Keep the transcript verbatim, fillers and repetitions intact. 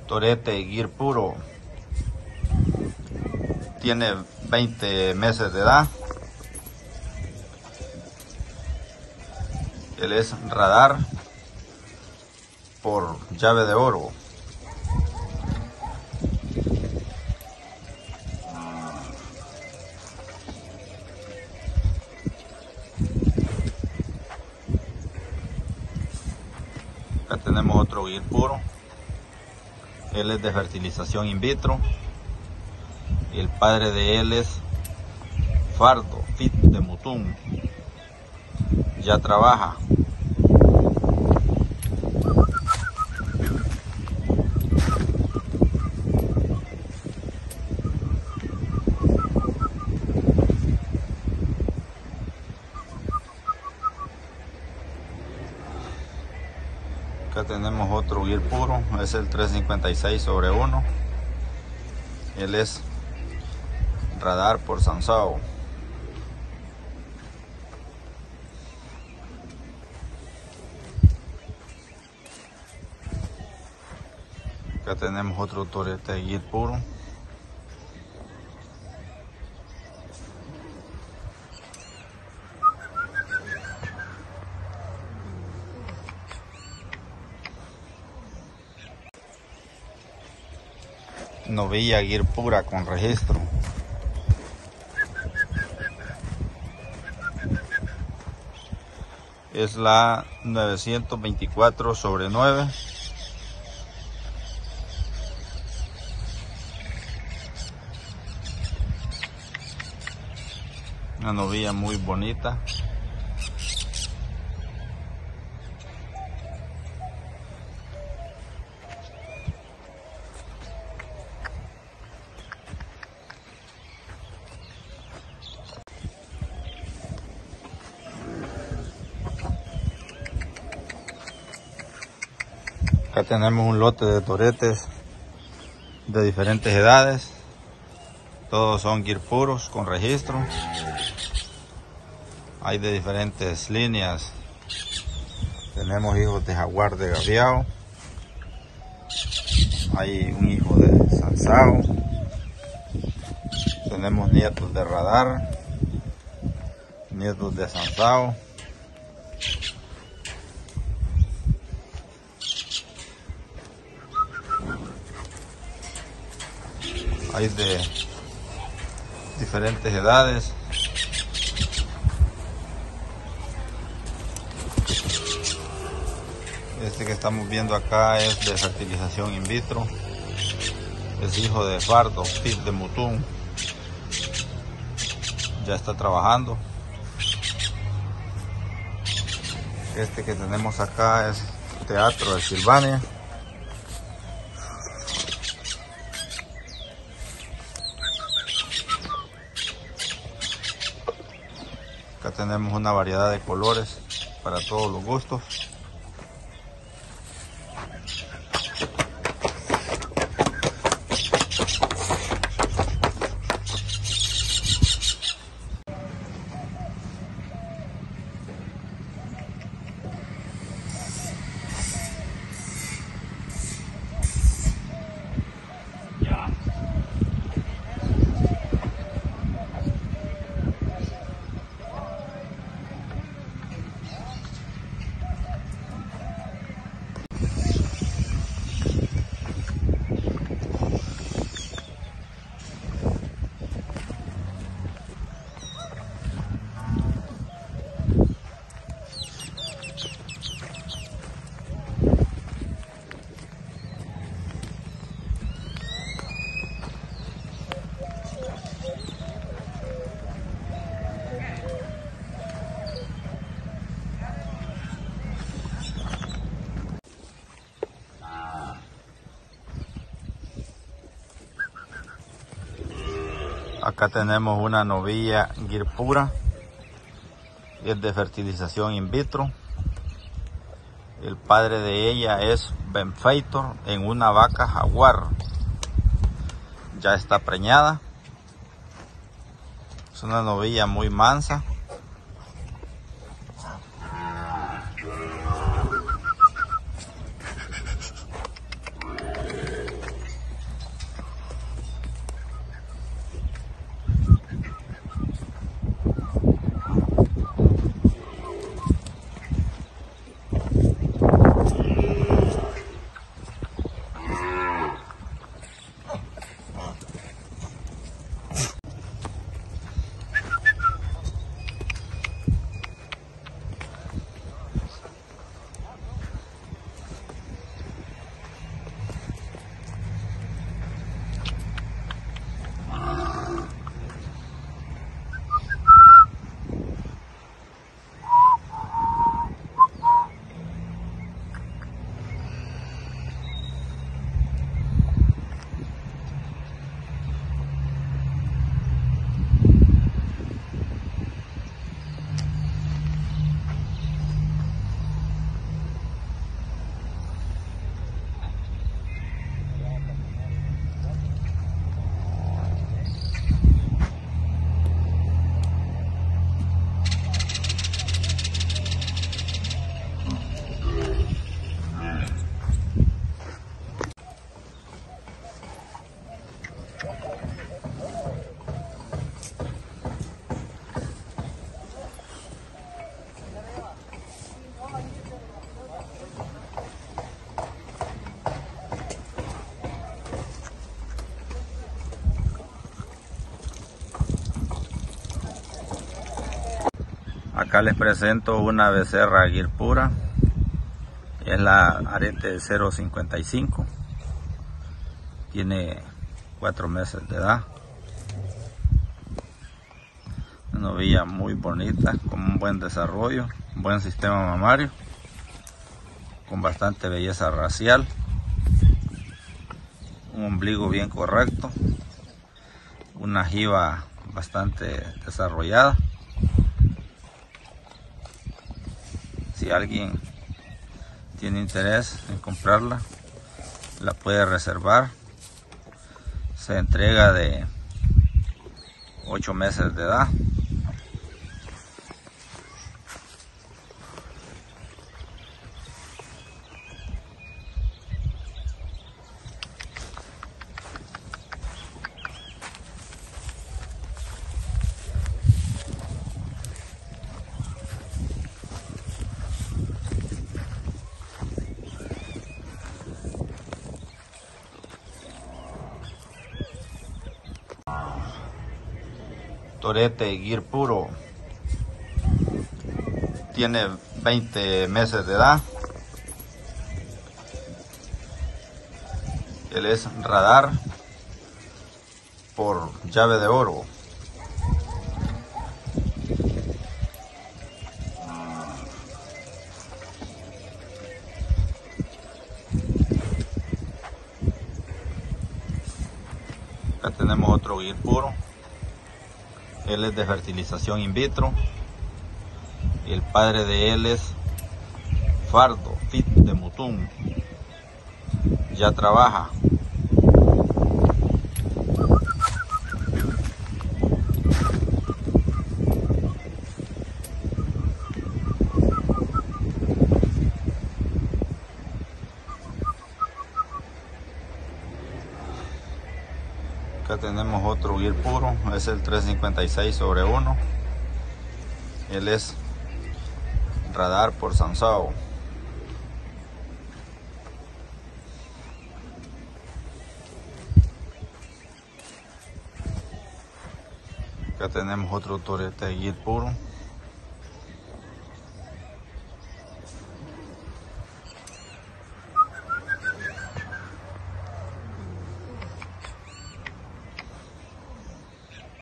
Torete Gir puro. Tiene veinte meses de edad. Él es radar por llave de oro. Acá tenemos otro Gir puro. Él es de fertilización in vitro. Y el padre de él es Fardo Fit de Mutum. Ya trabaja. Acá tenemos otro Gir puro, es el trescientos cincuenta y seis sobre uno. Él es radar por Sansao. Acá tenemos otro torete Gir puro. Novilla Gir pura con registro. Es la novecientos veinticuatro sobre nueve. Una novilla muy bonita. Acá tenemos un lote de toretes de diferentes edades. Todos son Gir puros con registro. Hay de diferentes líneas. Tenemos hijos de jaguar de Gaviao. Hay un hijo de Sansao. Tenemos nietos de radar. Nietos de Sansao. Hay de diferentes edades. Este que estamos viendo acá es de fertilización in vitro. Es hijo de Fardo Fit de Mutum. Ya está trabajando. Este que tenemos acá es Teatro de Silvania. Acá tenemos una variedad de colores para todos los gustos. Acá tenemos una novilla Gir pura. Es de fertilización in vitro. El padre de ella es Benfeitor en una vaca jaguar. Ya está preñada. Es una novilla muy mansa. Acá les presento una becerra Guir pura. Es la arete cero cincuenta y cinco. Tiene cuatro meses de edad. Una novilla muy bonita, con un buen desarrollo, un buen sistema mamario, con bastante belleza racial, un ombligo bien correcto, una jiba bastante desarrollada. Si alguien tiene interés en comprarla, la puede reservar. Se entrega de ocho meses de edad. Torete Guir puro, tiene veinte meses de edad. Él es radar por llave de oro. Acá tenemos otro Guir puro. Él es de fertilización in vitro y el padre de él es Fardo Fit de Mutum. Ya trabaja. Acá tenemos otro Guir puro, es el trescientos cincuenta y seis sobre uno. Él es radar por Sansao. Acá tenemos otro torete Guir puro.